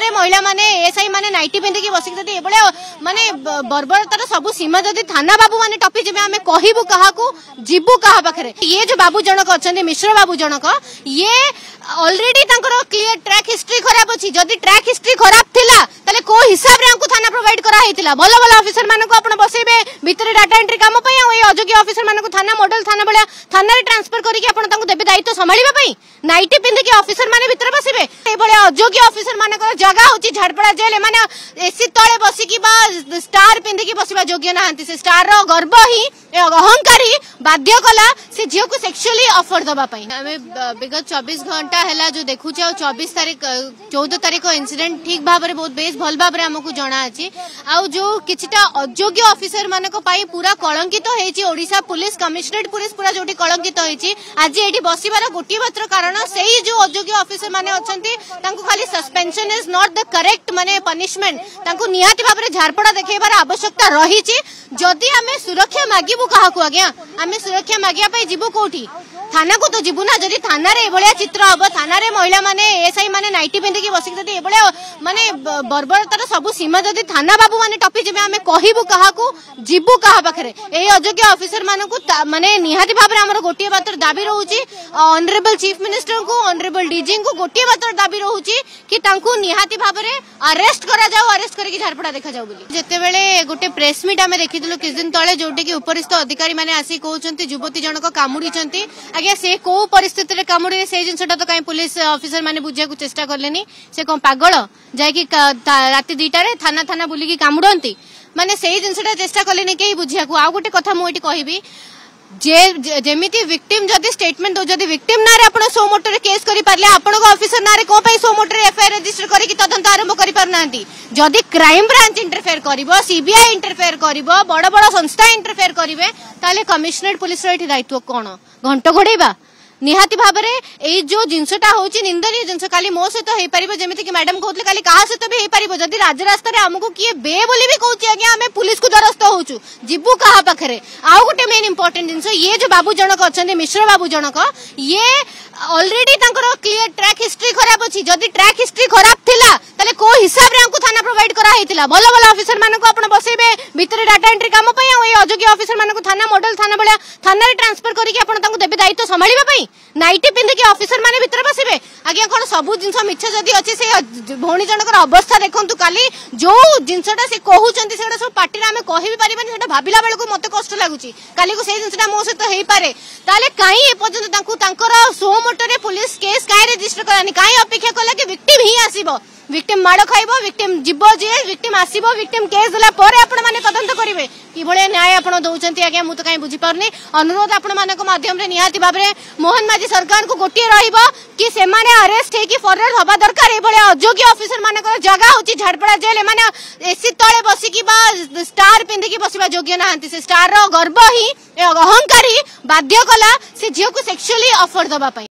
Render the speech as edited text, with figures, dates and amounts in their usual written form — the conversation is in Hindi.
थाना महिला माने एसआई माने नाइटी पिंधिकी बसिक माने बर्बरतार सब सीमा जदि थाना बाबू माने टपी जे आमे कहबू काहाकू जीवू कहा पाखरे ये जो बाबू जनक अछंती मिश्र बाबू जनक ये ऑलरेडी तांकर क्लियर ट्रैक हिस्ट्री खराब अछि जदि ट्रैक हिस्ट्री खराब थिला तले को हिसाब रे हमको थाना प्रोवाइड करा हेतिला भलो भलो ऑफिसर मानको आपण बसेबे भीतर डाटा एंट्री काम पई ए अयोग्य ऑफिसर मानको थाना मॉडल थाना बळा थाना रे ट्रांसफर करी के आपण तांको देबे दायित्व संभाळिबा पई नाइटी पिंध के ऑफिसर माने भीतर बसेबे ए बळे अयोग्य ऑफिसर मानको जगह होची झाड़पड़ा जेल माने एसी तळे बसी की बा स्टार पिंध के बसिबा योग्य नाहंती से स्टार रो गर्व ही अहंकारी बाध्य कला से झियो को सेक्सुअली ऑफर दबा पई हमें विगत 24 घंटा हैला जो देखु छ 24 तारीख 14 तारीख इंसिडेंट ठीक भाबरे बहुत बेस भल भाबरे हमकु जणा अछि आ जो किछटा अयोग्य ऑफिसर मानको पाई पूरा कलंकित हेछि ओडिसा पुलिस कमिश्नरेट पुलिस पूरा जोटी कलंकित हेछि आज एठी बसिबार गोटी मात्र कारण सेही जो अयोग्य ऑफिसर माने अछंती तांको खाली suspension is not the correct माने पनिशमेंट तांको निहाती भाबरे झारपड़ा देखैबार आवश्यकता रहिछि जदि हमें सुरक्षा मागिबु काहाकू आज्ञा हमें सुरक्षा मागिया पई जीवु कोठी थाना को तो जीवु ना जदि थाना रे एभलिया चित्र हबो थाना रे महिला माने एसआई माने नाइटी पिंधिकी बसिक जदि एभलिया माने बर्बरतार सब सीमा जदि थाना बाबू माने टपी जे आमे कहबू काहाकू जीवु कहा पाखरे एही अयोग्य ऑफिसर मानकू माने निहाती भाबरे हमर गोटिए बातर दाबी रहउची ऑनरेबल चीफ मिनिस्टर को ऑनरेबल डीजी को गोटिए बातर दाबी रहउची कि तांकू निहाती भाबरे अरेस्ट करा जाऊ अरेस्ट करके झारपड़ा देखा जाऊ बोली जेते बेले गोटे प्रेस मीट आमे देखिदिलु किछ दिन तळे जोटी कि उपरिस्थ अधिकारी माने आसी कहउचंती युवती जनक कामुडी चंती आगे से को परिस्थिति रे कामुडी से जिनसटा तो काई पुलिस ऑफिसर माने बुझिया को चेष्टा करलेनी से कोन पागल जाय कि राती 2टा रे थाना थाना बुली की कामुडंती माने सेही जिनसटा चेष्टा करलेनी केही बुझिया को आ गोटे कथा मु एठी कहबी जे जेमिति विक्टिम जदि स्टेटमेंट दो जदि विक्टिम नारे आपण सो मोटर रे केस करि पारले आपण को ऑफिसर नारे को पई सो मोटर रे एफआईआर रजिस्टर करी कि तदंत आरंभ करि पारनांती जदि क्राइम ब्रांच इंटरफेयर करिवो सीबीआई इंटरफेयर करिवो बड़ बड़ संस्था इंटरफेयर करिवे ताले कमिश्नरेट पुलिस रो एठी दायित्व कोन घंटा घोड़ेबा निहाती भाबरे ए जो जिनसटा होची निंदनीय जिनस काली मो सहित हेई परिबो जेमिति कि मैडम कहतले काली कहा सहित भी हेई परिबो जदि राज रास्ता रे हमकु किए बे बोली भी कहूची आज्ञा हमें पुलिस को दरस्त होचु जीवु कहा पाखरे आ गोटे मेन इंपोर्टेंट जिनस ये जो बाबू जनक अछंती मिश्र बाबू जनक ये ऑलरेडी तांकर क्लियर ट्रैक हिस्ट्री खराब अछि जदि ट्रैक हिस्ट्री खराब थिला तले को हिसाब रे हमकु थाना प्रोवाइड करा हेतिला भलो भलो ऑफिसर मानको आपण बसेबे भीतर डाटा एंट्री काम पई ए अयोग्य ऑफिसर मानको थाना मॉडल थाना बळा थाना रे ट्रांसफर करी के आपण तांको देबे दायित्व संभाळिबा पई नाइटी पिंधिकी ऑफिसर माने भीतर बसिबे आज्ञा कोन सब जिंस मिछ जदि अछि से भौणी जनकर अवस्था देखंतु काली जो जिंसटा से कहउचंती सेटा सब पार्टी रे हमें कहि भी परिबनी सेटा भाबिला बेले को मते कष्ट लागुची काली को से जिंसटा मो सहित हेई पारे ताले काई ए पर्यंत तांको तांकर सो मोटर रे पुलिस केस काई रजिस्टर करानी काई अपेक्षा कला कि विक्टिम ही आसीबो विक्टिम माड़ खाइबो विक्टिम जीवो जेल विक्टिम आसीबो विक्टिम केस देला परे आपण माने तदंत करिवे कि भले न्याय आपण दउचंती आज्ञा मु तो काई बुझी पारनी अनुरोध आपण मानक माध्यम रे निहाती भाबरे मोहन माझी सरकार को गोटिए रहिबो कि से माने अरेस्ट हे कि फॉरवर्ड हबा दरकार ए भले अयोग्य ऑफिसर मानकर जगह होची झाड़पड़ा जेल माने एसी तळे बसी की बा स्टार पिंधि की बसिबा योग्य नाहंती से स्टार रो गर्व ही अहंकारी बाध्य कला से झियो को सेक्सुअली ऑफर दबा पई।